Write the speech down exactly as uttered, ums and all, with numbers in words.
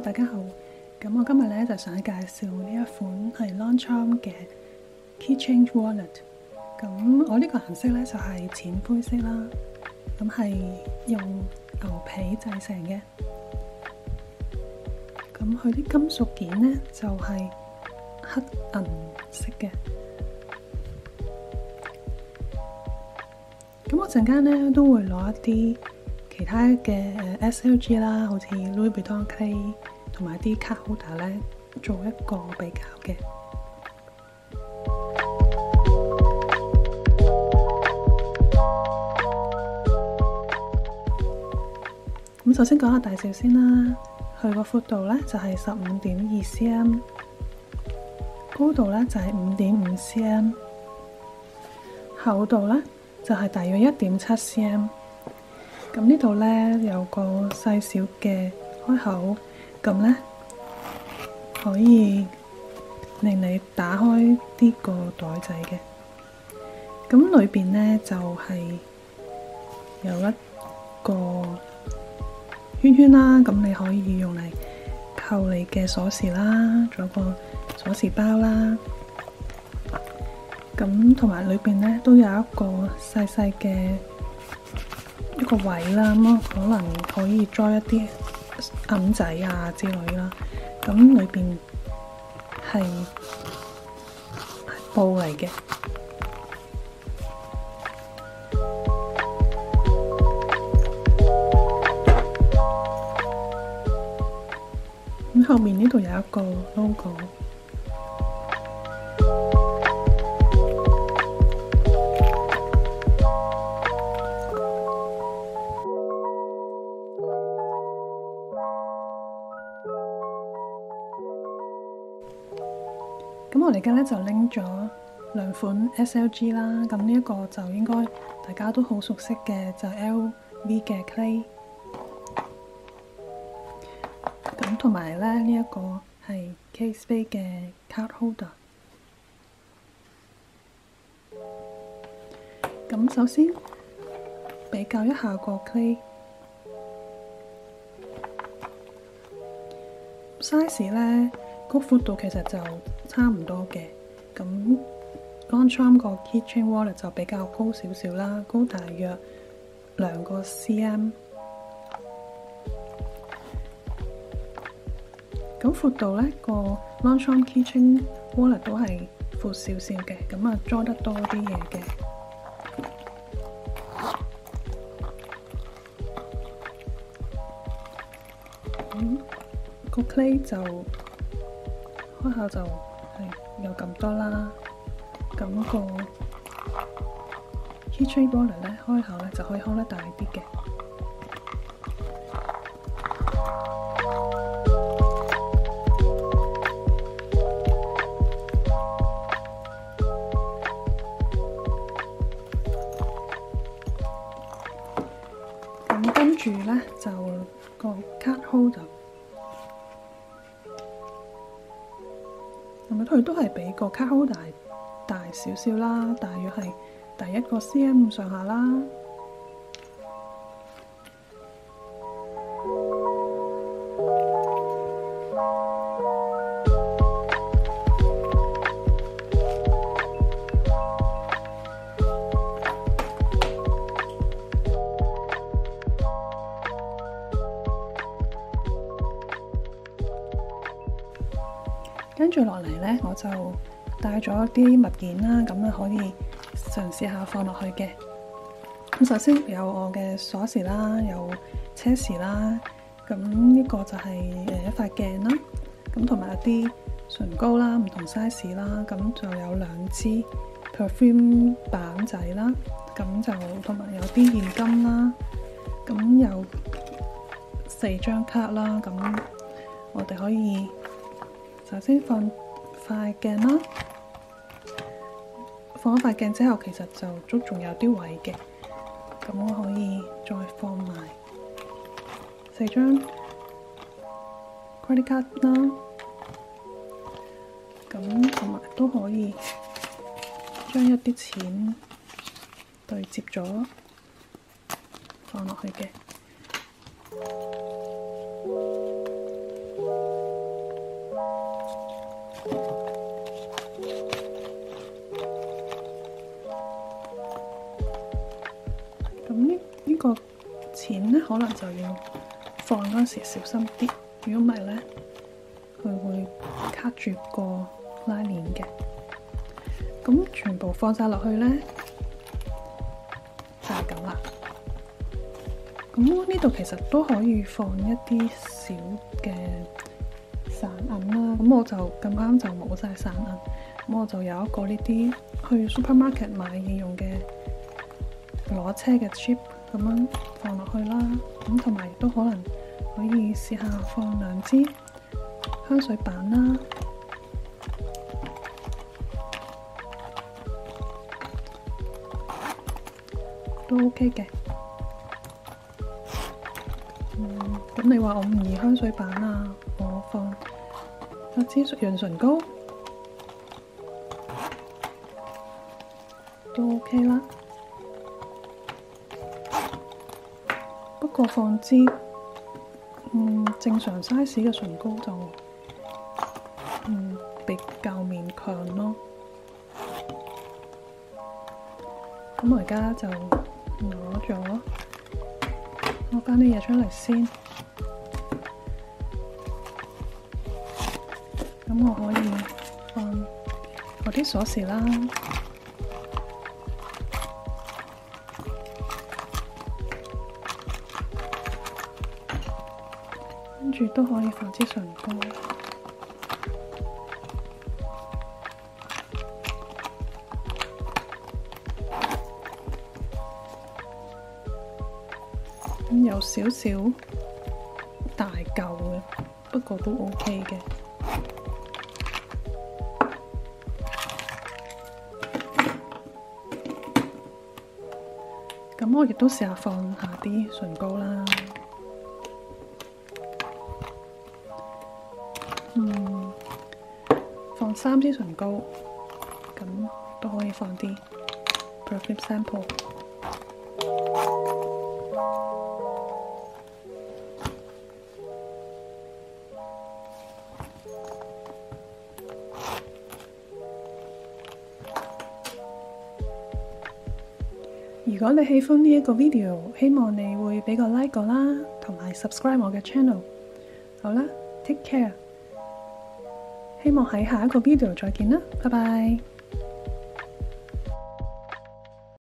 大家好。咁我今日咧就想介紹呢一款係 Longchamp 嘅 Keychain Wallet。咁我呢個顏色咧就係淺灰色啦，咁係用牛皮製成嘅。咁佢啲金屬件咧就係黑銀色嘅。咁我陣間咧都會攞一啲其他嘅 S L G 啦，好似 Louis Vuitton Key 同埋啲 card holder 咧，做一個比較嘅。咁首先講下大小先啦，佢個闊度咧就係十五點二 cm， 高度咧就係五點五 cm， 厚度咧就係大約一點七 cm。咁呢度咧有個細小嘅開口，咁咧可以令你打開呢個袋仔嘅。咁裏邊咧就係有一個圈圈啦，咁你可以用嚟扣你嘅鎖匙啦，仲有個鎖匙包啦。咁同埋裏邊咧都有一個細細嘅一個位啦，咁可能可以裝一啲銀仔啊之類啦。咁裏邊係布嚟嘅。咁後面呢度有一個 logo。咁我哋而家咧就拎咗兩款 S L G 啦，咁呢一個就應該大家都好熟悉嘅，就係 L V 嘅 Clay。咁同埋咧呢一個係 Spade 嘅 card holder。咁首先比較一下個 Clay size 咧，個闊度其實就差唔多嘅。咁 Longchamp 個 Keychain Wallet 就比較高少少啦，高大約兩個 cm。咁闊度咧，個 Longchamp Keychain Wallet 都係闊少少嘅，咁啊裝得多啲嘢嘅。咁個 Clay 就開口就係有咁多啦，咁個 Keychain Wallet 咧開口咧就可以開得大啲嘅。咁跟住咧就個 card holder。咁佢都係比個 card holder 大少少啦，大約係第一個 cm 上下啦。跟住落嚟呢，我就帶咗啲物件啦，咁啊可以嘗試下放落去嘅。咁首先有我嘅鎖匙啦，有車匙啦，咁呢個就係誒一塊鏡啦，咁同埋有啲唇膏啦，唔同 size 啦，咁就有兩支 perfume 板仔啦，咁就同埋有啲現金啦，咁有四張卡啦，咁我哋可以首先放塊鏡啦，放咗塊鏡之後，其實就都仲有啲位嘅，咁我可以再放埋四張 credit card 啦，咁同埋都可以將一啲錢對接咗放落去嘅。 咁呢呢個錢咧，可能就要放嗰時小心啲，如果唔係咧，佢會卡住個拉鏈嘅。咁全部放晒落去咧，就係咁啦。咁呢度其實都可以放一啲小嘅散銀啦。咁我就咁啱就冇晒散銀，咁我就有一個呢啲去 supermarket 買嘢用嘅攞車嘅 chip 咁樣放落去啦。咁同埋亦都可能可以試下放兩支香水板啦。都 OK 嘅。嗯，咁你話我唔宜香水板啊？我放一支潤唇膏都 OK 啦。不過放支嗯正常 size 嘅唇膏就嗯比較勉強咯。咁我而家就攞咗攞翻啲嘢出嚟先，咁我可以放我啲鎖匙啦，跟住都可以放支唇膏。咁有少少大嚿嘅，不過都 OK 嘅。咁我亦都試下放下啲唇膏啦。嗯，放三支唇膏，咁都可以放啲 perfume sample。如果你喜歡呢一個 video， 希望你會俾個 like 我啦，同埋 subscribe 我嘅 channel。好啦 ，take care。希望喺下一個 video 再見啦，拜拜。